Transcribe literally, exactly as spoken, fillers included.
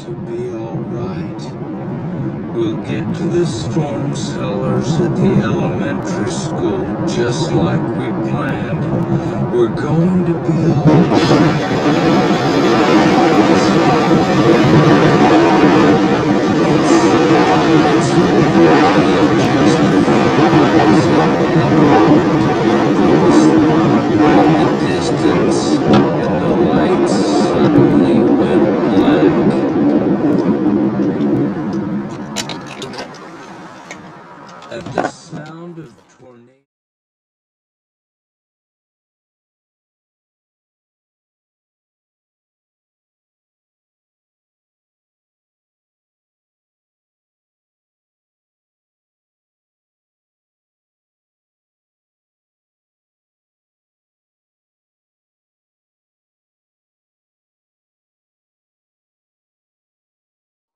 to be alright. We'll get to the storm cellars at the elementary school just like we planned. We're going to be alright.